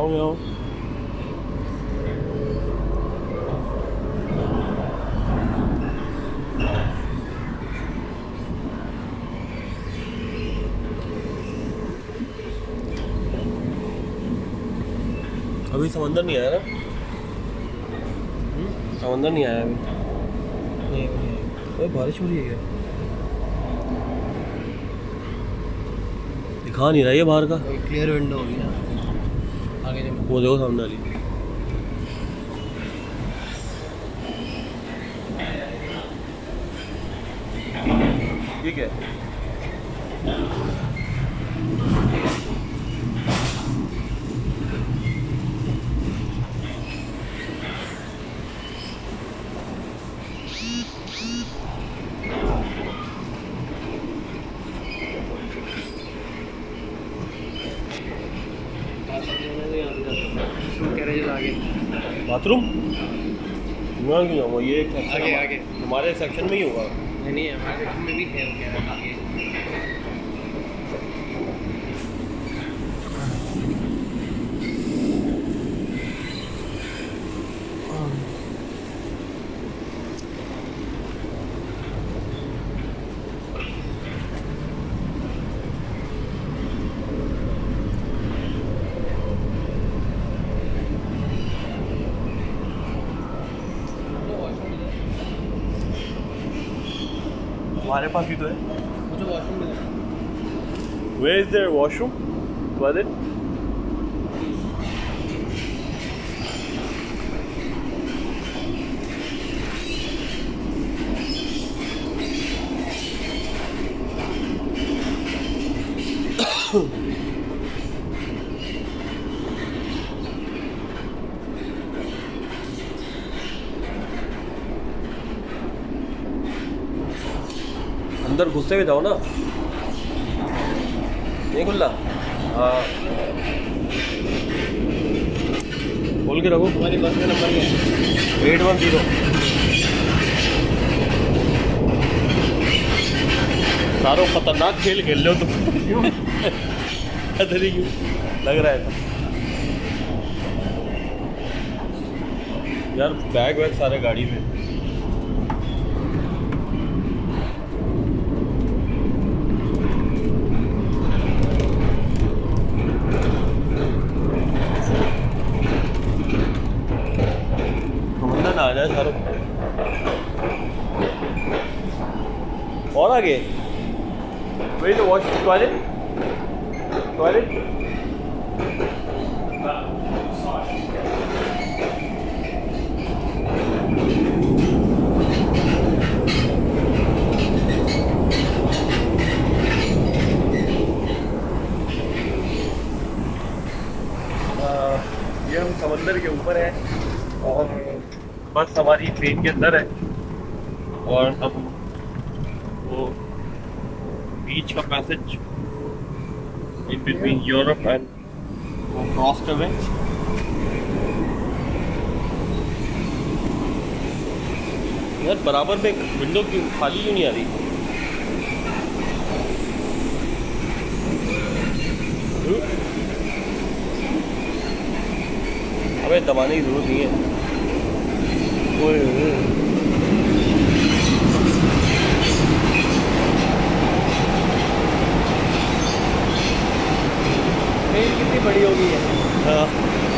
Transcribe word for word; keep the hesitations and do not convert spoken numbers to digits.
आओ आओ। अभी समंदर नहीं आया ना? समंदर नहीं आया अभी। नहीं नहीं बारिश हो रही है क्या? दिखा नहीं रहा है बाहर का। क्लियर विंडो होगी ना आगे जब वो देखो सामने वाली। ठीक है। बाथरूम मैं क्यों जाऊँगा? ये एक आगे आगे हमारे सेक्शन में ही होगा। नहीं नहीं हमारे सेक्शन में भी है वो कह रहा था आगे। हमारे पास भी तो है। मुझे वॉशरूम में जाना। Where is there washroom? Toilet? अंदर घुसते हुए जाओ ना। नहीं खुला? हाँ खोल के रखो। हमारी बस का नंबर क्या है? Eight one zero. सारों खतरनाक खेल खेल लो तुम। खतरे क्यों लग रहा है? यार बैग वैग सारे गाड़ी में। आ जाए सारों और आगे। वही तो वॉश टॉयलेट टॉयलेट ये हम समंदर के ऊपर है और बस हमारी ट्रेन के अंदर है और हम वो बीच का passage in between Europe and वो क्रॉस कर रहे हैं। यार बराबर में विंडो क्यों खाली क्यों नहीं आ रही? अबे दबाने की जरूरत नहीं है। ट्रेन कितनी बड़ी होगी है। हाँ